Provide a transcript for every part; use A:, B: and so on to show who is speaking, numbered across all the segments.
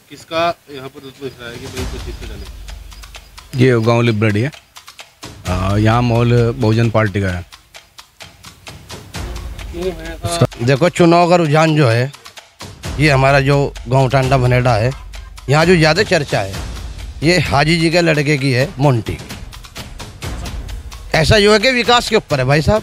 A: किसका यहाँ पर रुतबा दिख रहा है कि भाई कुछ जीत के जाने?
B: ये गांव लिबरेडी है। यहाँ माहौल बहुजन पार्टी का है।
C: देखो, चुनाव का रुझान जो है, ये हमारा जो गांव टांडा भनेड़ा है, यहाँ जो ज़्यादा चर्चा है ये हाजी जी के लड़के की है, मोंटी की। ऐसा जो है कि विकास के ऊपर है भाई साहब।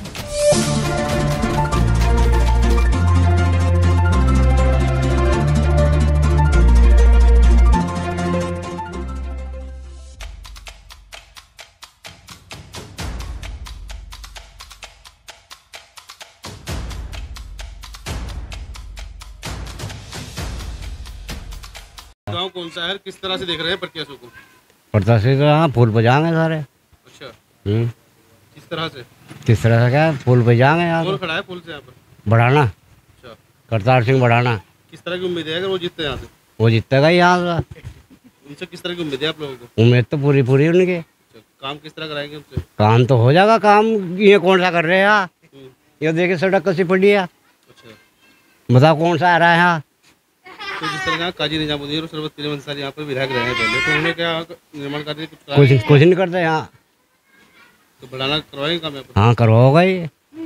A: गाँव कौन सा है, किस तरह से देख रहे हैं प्रत्याशियों को?
D: प्रत्याशी तो यहाँ फूल बजाएंगे सारे।
A: अच्छा, किस तरह से?
D: किस तरह से क्या फूल बजाएंगे यहाँ?
A: कौन खड़ा है फूल से यहाँ पर?
D: बढ़ाना।
A: अच्छा,
D: करतार सिंह बढ़ाना।
A: किस तरह की उम्मीद है अगर वो जीतते हैं यहाँ से?
D: वो जीतेगा ही यहाँ से।
A: उनसे किस तरह की उम्मीद है आप लोगों को?
D: उम्मीद तो पूरी पूरी उनकी।
A: अच्छा, काम किस तरह कराएंगे उनसे?
D: काम तो हो जाएगा। काम ये कौन सा कर रहे हैं यहाँ? ये देखिए सड़क कैसी पड़ी है।
A: अच्छा,
D: बताओ कौन सा आ रहा है यहाँ?
A: तो जिस तरह यहाँ काजी निजामुद्दीन और सरबत अंसारी यहाँ पर विधायक रहे हैं पहले, तो उन्होंने क्या निर्माण कार्य
D: कुछ नहीं करते यहाँ।
A: तो बढ़ाना करवाएंगे काम यहाँ पर?
D: हाँ, करवाओगा ही।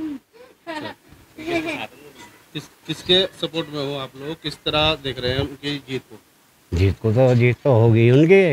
A: किसके सपोर्ट में हो आप लोग, किस तरह देख रहे हैं उनकी जीत को?
D: जीत तो होगी उनकी।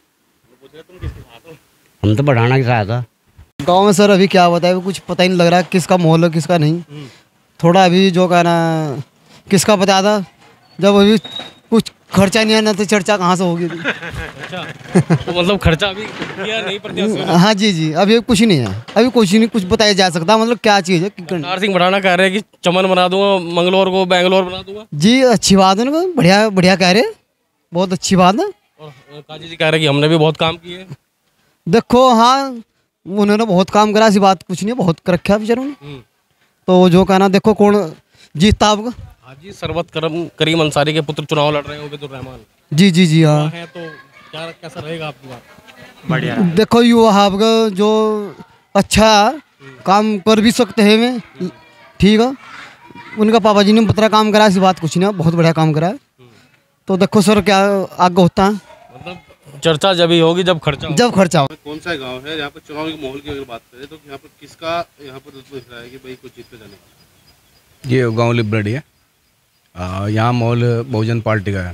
D: हम तो बढ़ाना के साथ था।
E: गाँव में सर अभी क्या बताए, कुछ पता ही नहीं लग रहा किसका माहौल है किसका नहीं। थोड़ा अभी जो कहना किसका पता था, जब अभी कुछ खर्चा नहीं आना तो चर्चा कहाँ से होगी?
A: अच्छा, तो मतलब खर्चा अभी किया नहीं प्रत्याशियों ने?
E: हाँ जी, अभी कुछ नहीं है, अभी कुछ नहीं कुछ बताया जा सकता। मतलब क्या चीज़ है?
A: करतार सिंह बढ़ाना कह रहे हैं कि चमन बना दूंगा, मंगलौर को बेंगलोर बना दूंगा।
E: जी, अच्छी बात है ना, बढ़िया बढ़िया कह रहे, बहुत अच्छी बात है।
A: और काजी जी कह रहे हैं कि हमने भी बहुत काम किए।
E: देखो, हाँ उन्होंने बहुत काम करा, ऐसी बात कुछ नहीं, बहुत कर रखा है बेचारों ने। तो जो कहना, देखो कौन जीतता आपका?
A: हाजी सरबत करीम अंसारी के पुत्र चुनाव लड़ रहे हैं, उबैदुर रहमान
E: जी हाँ
A: है। तो क्या कैसा रहेगा आपकी बात?
E: बढ़िया। देखो, युवा आपका जो अच्छा काम कर भी सकते हैं मैं, ठीक है। उनका पापा जी ने पतरा काम करा, ऐसी बात कुछ नहीं, बहुत बढ़िया काम करा है। तो देखो सर क्या आगे होता है।
A: मतलब चर्चा जब ही होगी जब खर्चा
E: हो।
A: कौन सा गांव है यहाँ पर चुनाव के माहौल की अगर बात करें तो यहाँ पर किसका यहाँ पर रुतबा दिख रहा है कि भाई कुछ जीत के जाने?
B: ये गांव लिबरेडी है। यहाँ माहौल बहुजन पार्टी का है।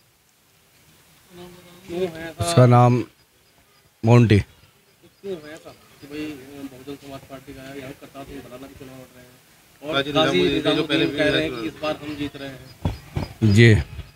B: उसका नाम मोंटी।
A: बहुजन समाज पार्टी का है, यहाँ करतार सिंह बढ़ाना भी चुनाव लड़ रहे हैं और काजी निजामुद्दीन कह रहे हैं कि इस बार हम जीत रहे हैं।
B: जी,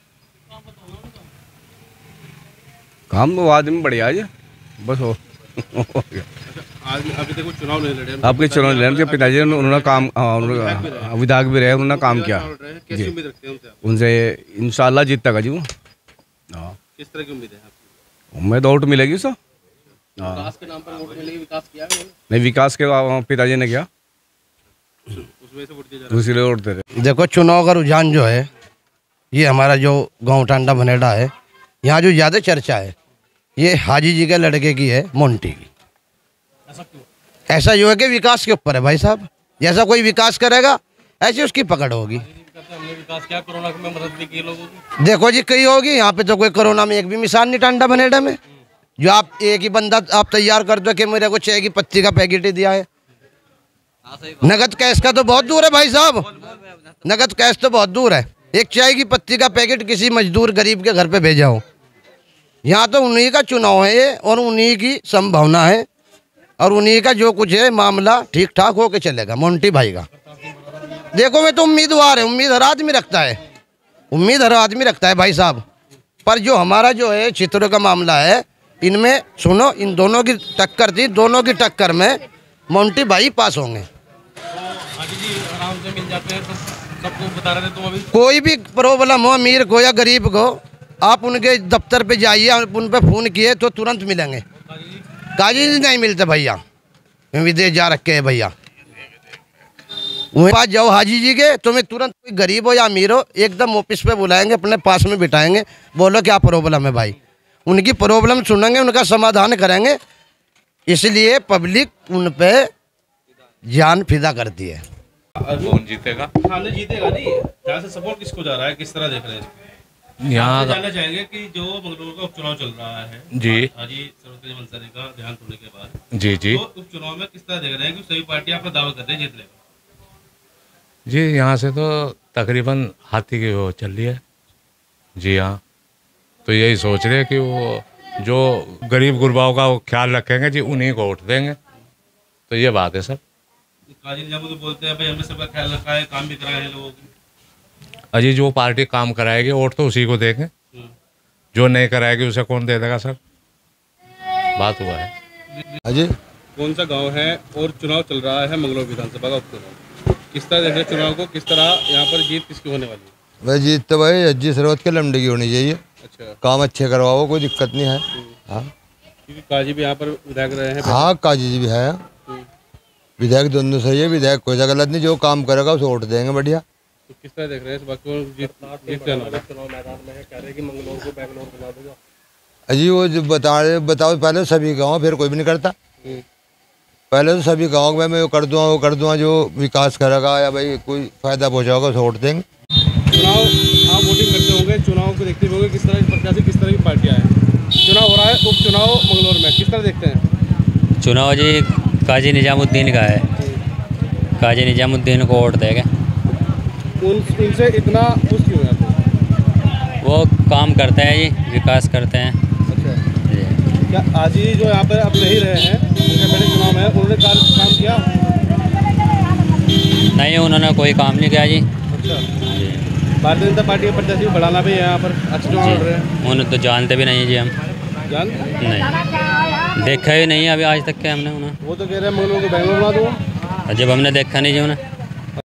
B: काम तो आदमी बढ़िया है बस हो गया।
A: आज अभी तक वो चुनाव नहीं लड़े,
B: आपके चुनाव लड़े, उनके पिताजी ने उन्होंने काम, विधायक भी रहे, उन्होंने काम किया।
A: कैसी उम्मीद रखते हैं
B: उनसे? इंशाल्लाह जीतेगा जी वो।
A: किस तरह की उम्मीद है आपकी?
B: उम्मीद वोट मिलेगी सर।
A: विकास के नाम पर वोट मिलेगी? विकास किया
B: नहीं, विकास के पिताजी ने किया,
A: उसमें से वोट दिया जा रहा है।
B: दूसरे वोट दे रहे।
C: देखो, चुनाव का रुझान जो है, ये हमारा जो गांव टांडा भनेड़ा है, यहाँ जो ज़्यादा चर्चा है ये हाजी जी के लड़के की है, मोंटी की। ऐसा जो है कि विकास के ऊपर है भाई साहब। जैसा कोई विकास करेगा ऐसी उसकी पकड़ होगी।
A: हमने विकास किया, कोरोना में मदद भी की लोगों की।
C: देखो जी, कई होगी यहाँ पे, तो कोई कोरोना में एक भी मिसाल नहीं टांडा भनेड़ा में। जो आप एक ही बंदा आप तैयार कर दो कि मेरे को चाय की पत्ती का पैकेट ही दिया है। नगद कैश का तो बहुत दूर है भाई साहब, नगद कैश तो बहुत दूर है। एक चाय की पत्ती का पैकेट किसी मजदूर गरीब के घर पे भेजा हो। यहाँ तो उन्हीं का चुनाव है ये, और उन्हीं की संभावना है, और उन्हीं का जो कुछ है मामला ठीक ठाक होके चलेगा मोंटी भाई का। देखो, मैं तो उम्मीदवार है, उम्मीद हर आदमी रखता है, उम्मीद हर आदमी रखता है भाई साहब। पर जो हमारा जो है चित्रों का मामला है, इनमें सुनो, इन दोनों की टक्कर थी, दोनों की टक्कर में मोंटी भाई पास होंगे।
A: आराम से मिल जाते हैं, तो सबको बता रहे थे तुम अभी। कोई
C: भी प्रॉब्लम हो, अमीर को या गरीब को, आप उनके दफ्तर पे जाइए, उन पे फ़ोन किए तो तुरंत मिलेंगे। काजी नहीं मिलते भैया, विदेश जा रखे हैं भैया। वहीं पास जाओ हाजी जी के, तुम्हें तुरंत कोई गरीब हो या अमीर हो एकदम ऑफिस पे बुलाएंगे, अपने पास में बिठाएंगे, बोलो क्या प्रॉब्लम है भाई। उनकी प्रॉब्लम सुनेंगे, उनका समाधान करेंगे। इसलिए पब्लिक उन पे जान फिदा करती है।
A: कौन जीतेगा? हाँ, जीतेगा जी। यहाँ से सपोर्ट किसको जा रहा है, किस तरह देख रहे हैं?
F: यहाँ
A: जानना चाहेंगे कि जो मंगलौर का उपचुनाव चल रहा है
F: जी
A: हाजी सर्वोदय मंसारी का देहांत होने के बाद,
F: जी जी
A: तो उपचुनाव में किस तरह देख रहे हैं कि सभी पार्टियां अपना दावा कर रही है जीतने का?
F: जी, यहाँ से तो तकरीबन हाथी की वो चल रही है। जी हाँ, तो यही सोच रहे हैं कि वो जो गरीब गुरबाओं का वो ख्याल रखेंगे जी, उन्हीं को वोट देंगे। तो ये बात है सर।
A: काजी निजामुद्दीन बोलते हैं भाई हमने सबका ख्याल रखा है, काम भी कराए हैं लोगों की।
F: अजी जो पार्टी काम कराएगी वोट तो उसी को देंगे, जो नहीं कराएगी उसे कौन दे देगा सर। बात हुआ है।
G: अजय
A: कौन सा गांव है और चुनाव चल रहा है मंगलौर विधानसभा का उपचुनाव, किस तरह देख रहे हैं चुनाव को, किस तरह यहाँ पर जीत किसकी होने वाली है?
G: भाई जीत तो भाई अज्जी सरोत के लमडे की होनी चाहिए।
A: अच्छा,
G: काम अच्छे करवाओ, कोई दिक्कत नहीं है। हाँ
A: क्योंकि काजी भी यहाँ पर विधायक रहे हैं।
G: हाँ, काजी जी भी है, विधायक दोनों सही है। विधायक कोई सा गलत नहीं, जो काम करेगा उसे वोट देंगे बढ़िया।
A: तो किस तरह देख रहे हैं इस बात को, जीत जाना है? चुनाव मैदान में है, कह रहे हैं कि मंगलौर को बेंगलोर बना देगा।
G: अजी वो जो बताओ पहले सभी गाँव, फिर कोई भी नहीं करता। पहले तो सभी गाँव में मैं वो कर दूँगा, जो विकास करेगा या भाई कोई फायदा पहुँचाओगा उसे वोट देंगे।
A: चुनाव आप वोटिंग करते होंगे, चुनाव को देखते होंगे, किस तरह के प्रत्याशी, किस तरह की पार्टियाँ हैं। चुनाव हो रहा है, उपचुनाव मंगलौर में, किस तरह देखते हैं?
H: चुनाव जी काजी निजामुद्दीन का है, काजी निजामुद्दीन को वोट देंगे।
A: उनसे इतना खुश क्यों है आप?
H: वो काम करते हैं जी, विकास करते हैं।
A: अच्छा,
H: जी
A: क्या आज ही जो यहाँ पर अब नहीं रहे हैं, उनके पहले चुनाव में उन्होंने काम किया?
H: नहीं, उन्होंने कोई काम नहीं किया जी।
A: अच्छा, भारतीय जनता पार्टी के प्रत्याशी बढ़ाना भी है यहाँ पर, अच्छे चुनाव लड़ रहे हैं।
H: उन्हें तो जानते भी नहीं है जी हम।
A: जान
H: नहीं, देखा ही नहीं अभी आज तक के हमने उन्हें।
A: वो तो कह रहे हैं मंगलौर को बेंगलोर बना दूँगा।
H: जब हमने देखा नहीं जी उन्हें।